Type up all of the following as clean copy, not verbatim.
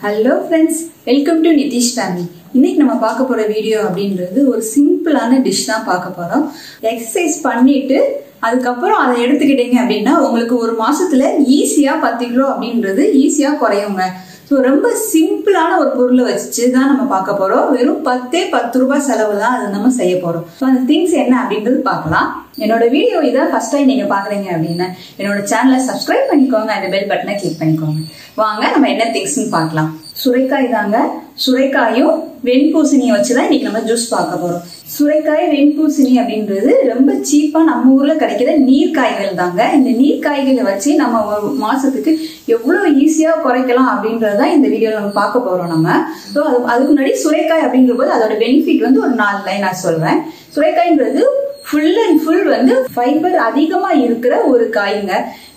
Hello friends, welcome to Nitish family. இன்னைக்கு நம்ம பார்க்க போற வீடியோ அப்படின்றது ஒரு சிம்பிளான டிஷ் தான் பார்க்க போறோம். எக்ஸசைஸ் பண்ணிட்டு அதுக்கப்புறம் அதை எடுத்துக்கிட்டீங்க அப்படின்னா உங்களுக்கு ஒரு மாசத்துல ஈஸியா 10 கிலோ அப்படின்றது ஈஸியா குறையுங்க. ஸோ ரொம்ப சிம்பிளான ஒரு பொருளை வச்சு தான் நம்ம பார்க்க போறோம். வெறும் 10 ரூபாய் செலவு தான் அதை நம்ம செய்ய போறோம். ஸோ அந்த திங்ஸ் என்ன அப்படின்றது பார்க்கலாம். என்னோட வீடியோ இதை ஃபர்ஸ்ட் டைம் நீங்க பாக்குறீங்க அப்படின்னா என்னோட சேனலை சப்ஸ்கிரைப் பண்ணிக்கோங்க, அந்த பெல் பட்டனை கிளிக் பண்ணிக்கோங்க. வாங்க நம்ம என்ன திங்ஸ்ன்னு பார்க்கலாம். சுரைக்காய் தாங்க. சுரைக்காயும் வெண்பூசணியை வச்சுதான் இன்னைக்கு நம்ம ஜூஸ் பார்க்க போறோம். சுரைக்காய் வெண்பூசணி அப்படின்றது ரொம்ப சீப்பா நம்ம ஊர்ல கிடைக்கிற நீர்க்காய்கள் தாங்க. இந்த நீர்க்காய்களை வச்சு நம்ம ஒரு மாசத்துக்கு எவ்வளவு ஈஸியா குறைக்கலாம் அப்படின்றதான் இந்த வீடியோல நம்ம பார்க்க போறோம் நம்ம. ஸோ அதுக்கு முன்னாடி சுரைக்காய் அப்படிங்கிற போது அதோட பெனிஃபிட் வந்து ஒரு 4 லைன் நான் சொல்றேன். சுரைக்காய்ன்றது ஃபுல் அண்ட் ஃபுல் வந்து ஃபைபர் அதிகமா இருக்கிற ஒரு காய்ங்க.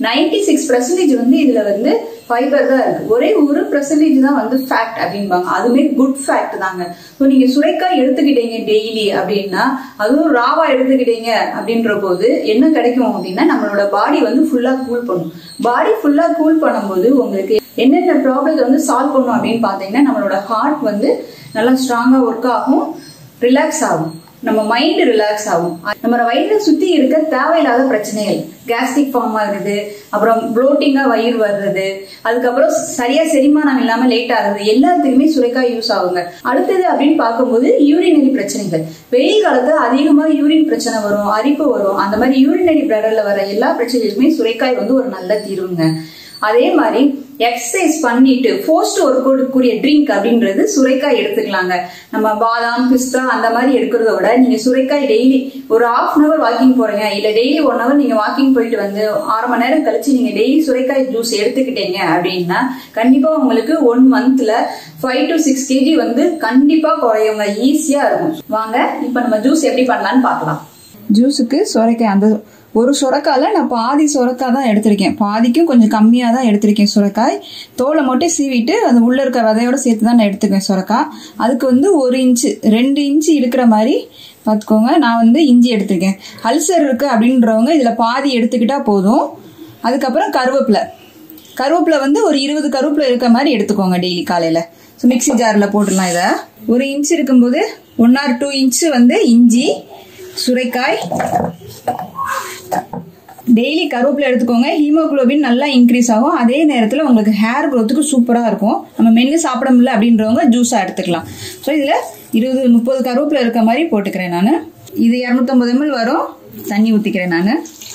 96% வந்து இதுல வந்து ஃபைபர் தான் இருக்கு. ஒரே 1% தான் வந்து ஃபேக்ட் அப்படின்பாங்க. அதுவுமே குட் ஃபேக்ட் தாங்க. ஸோ நீங்க சுரைக்காய் எடுத்துக்கிட்டீங்க டெய்லி அப்படின்னா, அதுவும் ராவா எடுத்துக்கிட்டீங்க அப்படின்ற போது என்ன கிடைக்கும் அப்படின்னா நம்மளோட பாடி வந்து ஃபுல்லா கூல் பண்ணும். பாடி ஃபுல்லா கூல் பண்ணும்போது உங்களுக்கு என்னென்ன ப்ராப்ளத்தை வந்து சால்வ் பண்ணும் அப்படின்னு பாத்தீங்கன்னா நம்மளோட ஹார்ட் வந்து நல்லா ஸ்ட்ராங்கா ஒர்க் ஆகும், ரிலாக்ஸ் ஆகும், நம்ம மைண்ட் ரிலாக்ஸ் ஆகும், நம்ம வயிற்றை சுத்தி இருக்க தேவையில்லாத பிரச்சனைகள், கேஸ்ட்ரிக் ஃபார்ம் ஆகுறது, அப்புறம் ப்ளோட்டிங்கா வயிறு வர்றது, அதுக்கப்புறம் சரியா செரிமானம் இல்லாம லேட் ஆகுறது, எல்லாத்துக்குமே சுரைக்காய் யூஸ் ஆகுங்க. அடுத்தது அப்படின்னு பார்க்கும்போது யூரினரி பிரச்சனைகள். வெயில் காலத்துல அதிகமா யூரின் பிரச்சனை வரும், அரிப்பு வரும். அந்த மாதிரி யூரினரி பிளடர்ல வர எல்லா பிரச்சனைகளுக்குமே சுரைக்காய் வந்து ஒரு நல்ல தீர்வுங்க. அதே மாதிரி எக்ஸசைஸ் பண்ணிட்டு போஸ்ட் ஒர்க் அவுட் கூடிய ட்ரிங்க் அப்படின்றது சுரைக்காய் எடுத்துக்கலாங்க. நம்ம பாதாம் பிஸ்தா அந்த மாதிரி எடுக்கிறத விட நீங்க சுரைக்காய் டெய்லி ஒரு ½ வாக்கிங் போறீங்க, இல்ல டெய்லி 1 hour நீங்க வாக்கிங் போயிட்டு வந்து 6 மணி நேரம் கழிச்சு நீங்க டெய்லி சுரைக்காய் ஜூஸ் எடுத்துக்கிட்டீங்க அப்படின்னா கண்டிப்பா உங்களுக்கு 1 monthல 5 to 6 kg வந்து கண்டிப்பா குறையுங்க. ஈஸியா இருக்கும். வாங்க இப்ப நம்ம ஜூஸ் எப்படி பண்ணலாம்னு பார்க்கலாம். ஜூஸுக்கு சுரைக்காய் அந்த ஒரு சுரைக்காயில நான் பாதி சுரைக்காய் தான் எடுத்திருக்கேன். பாதிக்கும் கொஞ்சம் கம்மியா தான் எடுத்திருக்கேன் சுரைக்காய். தோலை மட்டும் சீவிட்டு அது உள்ள இருக்க விதையோட சேர்த்து தான் நான் எடுத்துக்குவேன் சுரைக்காய். அதுக்கு வந்து 1 இன்ச்சு 2 இன்ச்சு இருக்கிற மாதிரி பார்த்துக்கோங்க. நான் வந்து இஞ்சி எடுத்திருக்கேன். அல்சர் இருக்கு அப்படின்றவங்க இதுல பாதி எடுத்துக்கிட்டா போதும். அதுக்கப்புறம் கருவேப்பிலை வந்து ஒரு 20 கருவேப்பிலை இருக்க மாதிரி எடுத்துக்கோங்க டெய்லி காலையில. ஸோ மிக்சி ஜார்ல போட்டுடலாம். இதை 1 இன்ச்சு இருக்கும்போது 1 or 2 இன்ச்சு வந்து இஞ்சி, சுரைக்காய், டெய்லி கருவேப்பிலை எடுத்துக்கோங்க. ஹீமோகுளோபின் நல்லா இன்க்ரீஸ் ஆகும். அதே நேரத்தில் உங்களுக்கு ஹேர் க்ரோத்துக்கு சூப்பராக இருக்கும். நம்ம மென்று சாப்பிட முடியல அப்படின்றவங்க ஜூஸாக எடுத்துக்கலாம். ஸோ இதில் 20-30 கருவேப்பிலை இருக்க மாதிரி போட்டுக்கிறேன் நான். இது 250 ml வரும். தண்ணி ஊற்றிக்கிறேன் நான்.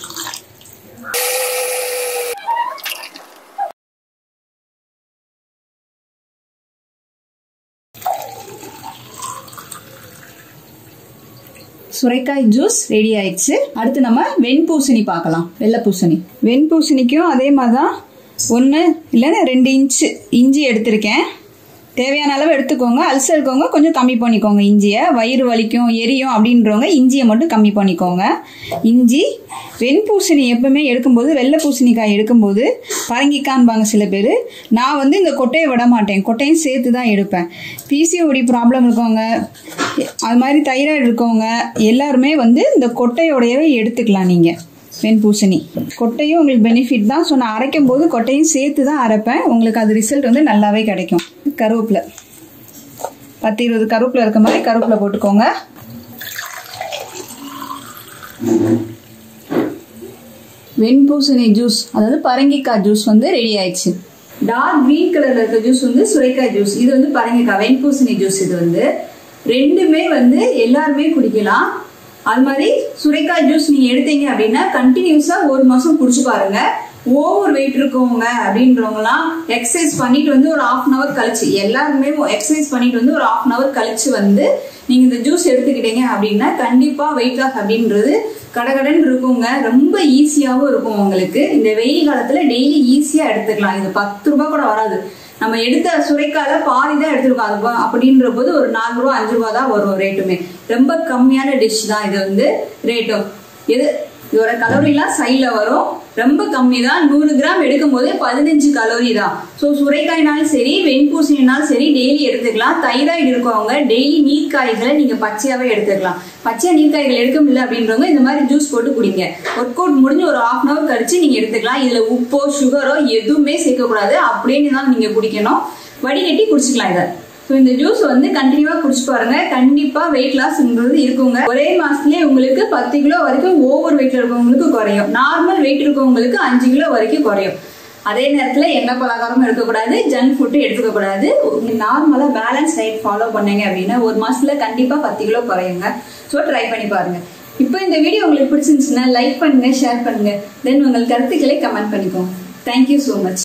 சுரைக்காய் ஜூஸ் ரெடி ஆயிடுச்சு. அடுத்து நம்ம வெண்பூசணி பார்க்கலாம். வெள்ளைப்பூசணி. வெண்பூசணிக்கும் அதே மாதிரிதான் 1 இல்லைன்னா 2 இன்ச்சு இஞ்சி எடுத்திருக்கேன். தேவையான அளவு எடுத்துக்கோங்க. அல்சர் இருக்கவங்க கொஞ்சம் கம்மி பண்ணிக்கோங்க இஞ்சியை. வயிறு வலிக்கும் எரியும் அப்படின்றவங்க இஞ்சியை மட்டும் கம்மி பண்ணிக்கோங்க. இஞ்சி. வெண்பூசணி எப்பவுமே எடுக்கும்போது வெள்ளை பூசணிக்காய் எடுக்கும்போது பரங்கிக்கான்பாங்க சில பேர். நான் வந்து இந்த கொட்டையை விட மாட்டேன், கொட்டையும் சேர்த்து தான் எடுப்பேன். பிசிஓடி ப்ராப்ளம் இருக்கவங்க, அது மாதிரி தைராய்டு இருக்கவங்க எல்லாருமே வந்து இந்த கொட்டையோடையவே எடுத்துக்கலாம். நீங்க வெண்பூசணி கொட்டையும் உங்களுக்கு பெனிஃபிட் தான். ஸோ நான் அரைக்கும் போது கொட்டையும் சேர்த்து தான் அரைப்பேன். உங்களுக்கு அது ரிசல்ட் வந்து நல்லாவே கிடைக்கும். கருவேப்பிலை 10-20 கருவேப்பிலை இருக்க மாதிரி கருவேப்பிலை போட்டுக்கோங்க. வெண்பூசணி ஜூஸ், அதாவது பரங்கிக்காய் ஜூஸ் வந்து ரெடி ஆயிடுச்சு. டார்க் கிரீன் கலர்ல இருக்க ஜூஸ் வந்து சுரைக்காய் ஜூஸ், இது வந்து பரங்கிக்காய் வெண்பூசணி ஜூஸ். இது வந்து ரெண்டுமே வந்து எல்லாருமே குடிக்கலாம். அது மாதிரி சுரைக்காய் ஜூஸ் நீங்க எடுத்தீங்க அப்படின்னா கண்டினியூஸா 1 மாசம் குடிச்சு பாருங்க. ஓவர் வெயிட் இருக்கவங்க அப்படின்றவங்கலாம் எக்ஸசைஸ் பண்ணிட்டு வந்து ஒரு ½ hour கழிச்சு, எல்லாருமே எக்ஸசைஸ் பண்ணிட்டு வந்து ஒரு ½ hour கழிச்சு வந்து நீங்க இந்த ஜூஸ் எடுத்துக்கிட்டீங்க அப்படின்னா கண்டிப்பா வெயிட் லாஸ் அப்படின்றது கடகடன் இருக்குங்க. ரொம்ப ஈஸியாவும் இருக்கும் உங்களுக்கு. இந்த வெயில் காலத்துல டெய்லி ஈஸியா எடுத்துக்கலாம். இது 10 ரூபாய் கூட வராது. நம்ம எடுத்த சுரைக்காயில பாதி தான் எடுத்துருக்கோம். அது அப்படின்ற போது ஒரு 4 ரூபா 5 ரூபா தான் வரும் ரேட்டுமே. ரொம்ப கம்மியான டிஷ் தான் இது வந்து ரேட்டும். இதோட கலோரிலாம் சைட்ல வரும். ரொம்ப கம்மி தான். 100 கிராம் எடுக்கும் போது 15 கலோரி தான். ஸோ சுரைக்காய்னாலும் சரி வெண்பூசணினாலும் சரி டெய்லி எடுத்துக்கலாம். தைராய்டு இருக்கவங்க டெய்லி நீர்க்காய்களை நீங்க பச்சையாவே எடுத்துக்கலாம். பச்சையா நீர்க்காய்கள் எடுக்க முடியல அப்படின்றவங்க இந்த மாதிரி ஜூஸ் போட்டு குடிங்க. ஒர்க் அவுட் முடிஞ்சு ஒரு ½ hour கழிச்சு நீங்க எடுத்துக்கலாம். இதுல உப்போ சுகரோ எதுவுமே சேர்க்க கூடாது. அப்படின்னு தான் நீங்க குடிக்கணும். வடிகட்டி குடிச்சுக்கலாம் இதை. ஸோ இந்த ஜூஸ் வந்து கண்டினியூவா குடிச்சு பாருங்க, கண்டிப்பா வெயிட் லாஸ்ங்கிறது இருக்குங்க. ஒரே மாசத்துலயே உங்களுக்கு 10 கிலோ வரைக்கும் ஓவர் வெயிட்ல இருக்கவங்களுக்கு குறையும், நார்மல் வெயிட் இருக்கவங்களுக்கு 5 கிலோ வரைக்கும் குறையும். அதே நேரத்துல எண்ணெய் பலகாரமும் இருக்கக்கூடாது, ஜங்க் ஃபுட்டு எடுத்துக்க கூடாது. நார்மலா பேலன்ஸ் டயட் ஃபாலோ பண்ணீங்க அப்படின்னா ஒரு மாசத்துல கண்டிப்பா 10 கிலோ குறையுங்க. ஸோ ட்ரை பண்ணி பாருங்க. இப்போ இந்த வீடியோ உங்களுக்கு பிடிச்சிருந்துச்சுன்னா லைக் பண்ணுங்க, ஷேர் பண்ணுங்க, தென் உங்கள் கருத்துக்களை கமெண்ட் பண்ணிக்கோங்க. Thank you so much.